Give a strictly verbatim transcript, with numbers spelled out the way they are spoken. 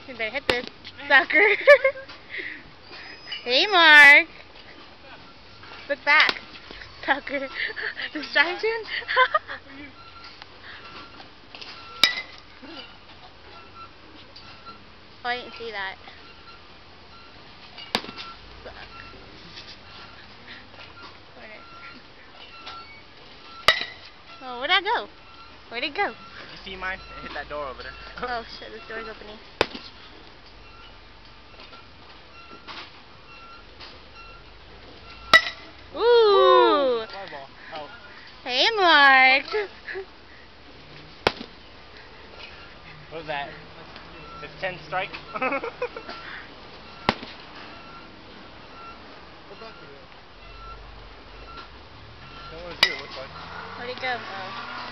You better hit this sucker. Hey, Mark. Look back. Sucker. Distraction? Oh, I didn't see that. Suck. Oh, where'd that go? Where'd it go? You see mine? It hit that door over there. Oh shit, this door's opening. Ooh! Fireball. Oh. Hey, Mark! What was that? It's ten strike? Go back to it. That one's here, it looks like. Where'd it go? Oh.